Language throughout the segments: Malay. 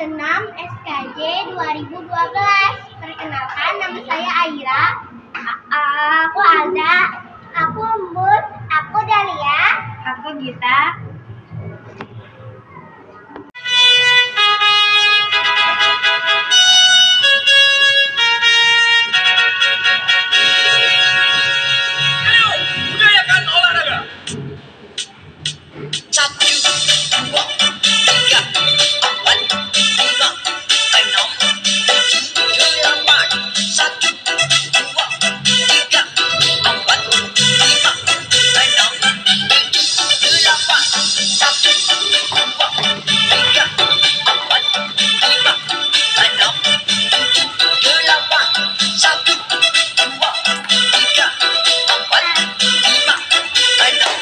6 SKJ 2012. Perkenalkan, nama saya Aira. Aku Alda. Aku Embut. Aku Dalia. Aku Gita. Budayakan olahraga. 1, 2, 3, 4, 5, 6, 7, 8. 1, 2, 3, 4, 5, 6, 7, 8. 1, 2, 3, 4, 5, 6, 7, 8. 1, 2, 3, 4, 5, 6.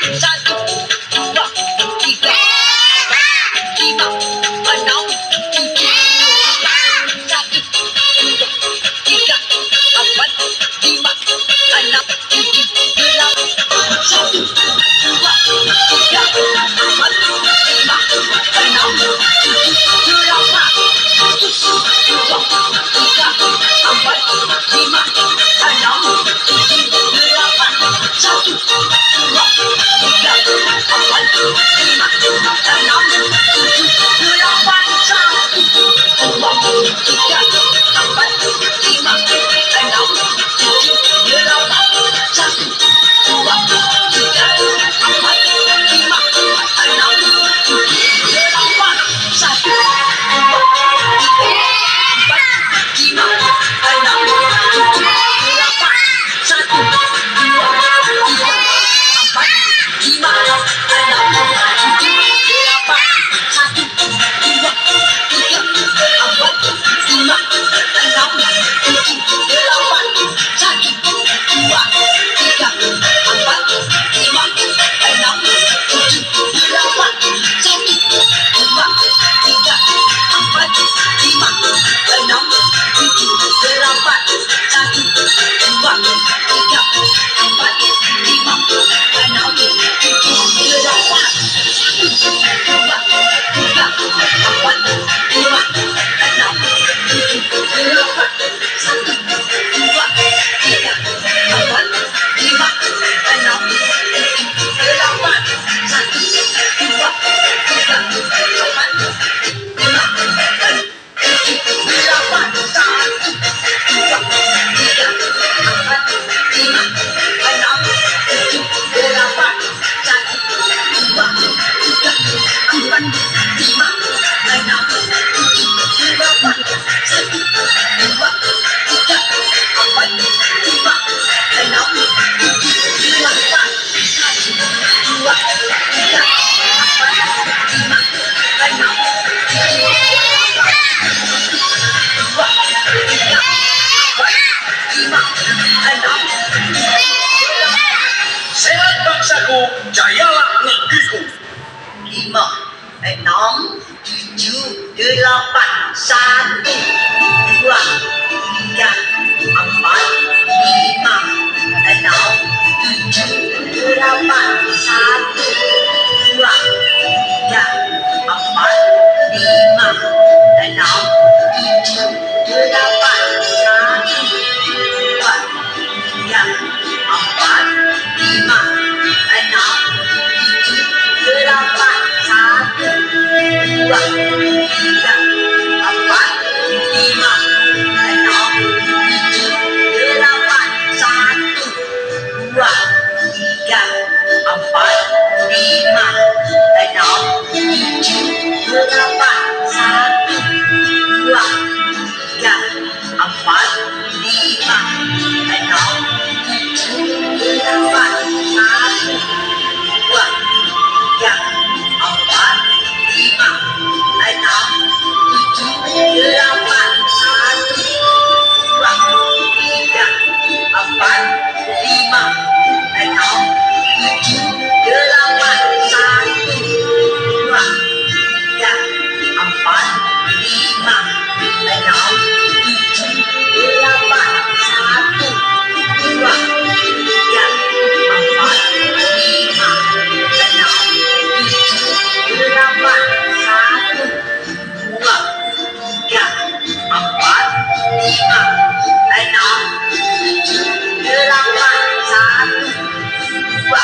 satu, dua, tiga, lima, enam, tujuh, satu, dua, tiga, empat, lima, enam, tujuh, delapan, satu, dua, tiga, empat, lima, enam, tujuh, delapan, dua, tiga, empat, lima, enam, tujuh, delapan, satu, dua, tiga, empat, lima, enam, tujuh, delapan, satu, dua, tiga, empat, lima, enam, tujuh, delapan, satu, dua, tiga, empat, lima, enam, tujuh, delapan, satu, dua, tiga, empat, lima, enam, tujuh, delapan, satu, dua, tiga, empat, lima, enam, tujuh, delapan, satu, dua, tiga, empat, lima, enam, tujuh, delapan, satu, dua, tiga, empat, lima, enam, tujuh, delapan, satu, dua, tiga, empat, lima, enam, tujuh, delapan, satu, dua, tiga, empat, lima, enam, tujuh, delapan, satu, dua, tiga, empat, lima, enam, tujuh, delapan, satu, dua, tiga, empat, lima, enam, tujuh, delapan, satu, dua, tiga, empat, lima, enam, tujuh, delapan, satu, dua, tiga, empat, lima, enam, tujuh, delapan, satu, dua, tiga, empat, lima, enam, tujuh, delapan, satu, dua, tiga, empat, lima, enam, tujuh, delapan, satu, dua, tiga, empat, lima, enam, tujuh, delapan, dua, tiga, empat, lima, enam, tujuh, delapan. Sehat bangsaku, jayalah negeriku. Lima, enam, tujuh, delapan, satu, dua, tiga, empat, lima, enam, tujuh, delapan, satu, dua, tiga, empat, lima, enam, tujuh, delapan, satu, dua, tiga, empat, lima, enam, tujuh, delapan, satu, dua, tiga, empat, lima, enam, tujuh, delapan, satu, dua, tiga, empat, lima, enam, tujuh, delapan, satu, dua, tiga, empat, lima, enam, tujuh, delapan, satu, dua, tiga, empat, lima, enam, tujuh, delapan, satu, dua, tiga, empat, lima, enam, tujuh, delapan, satu, dua, tiga, empat, lima, enam, tujuh, delapan, satu, dua, tiga, empat, lima, enam, tujuh, delapan, satu, dua, tiga, empat, lima, enam, tujuh, delapan, satu, dua,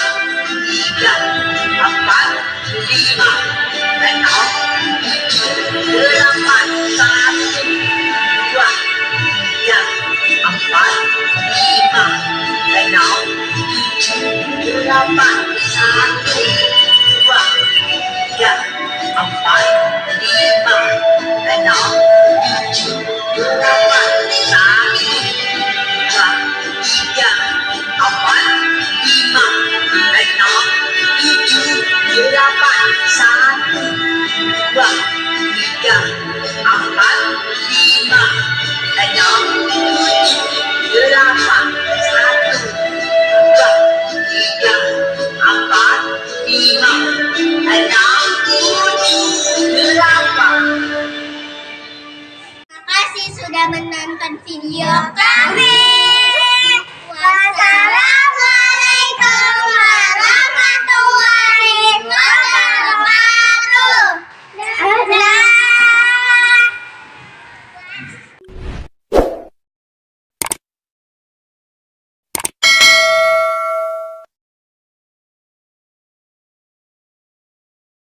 tiga, empat, lima, enam, tujuh, delapan, satu, dua, tiga, empat, lima, enam, tujuh, delapan,